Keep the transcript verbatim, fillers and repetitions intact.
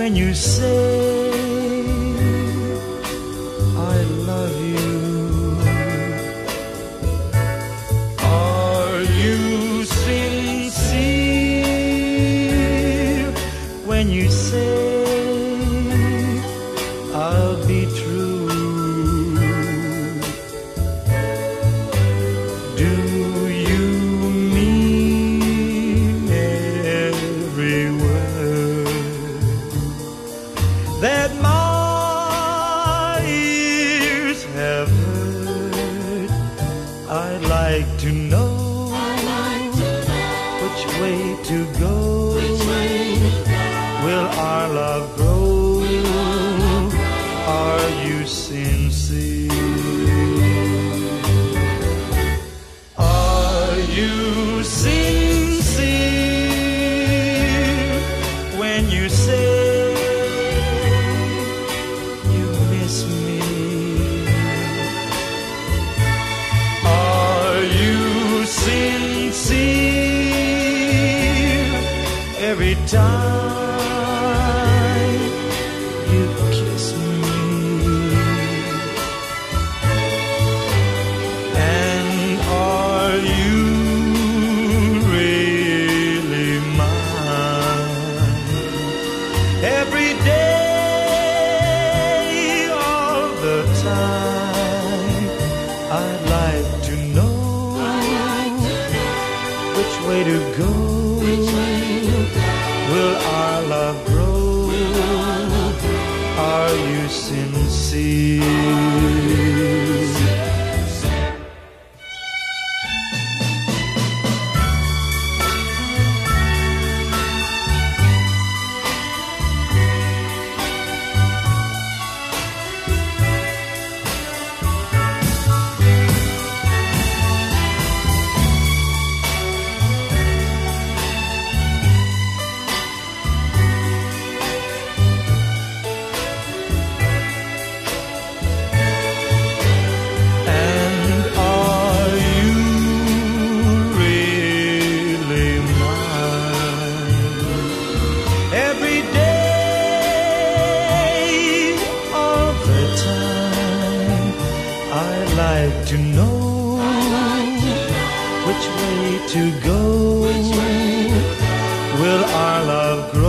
when you say I love you? Are you sincere when you say I'll be true? Do you mean every word that my ears have heard? I'd like to know, like to know which way to go. Which way to go. Will our love grow? Are you sincere? Are you sincere when you say you miss me? Are you sincere every time you kiss me? And are you really mine every day, all the time? I'd like to know, like to know which way to go. Which way to go. Will our love grow? Are you sincere? And are you really mine every day, all the time? I'd like to know, which way to go. Will our love grow?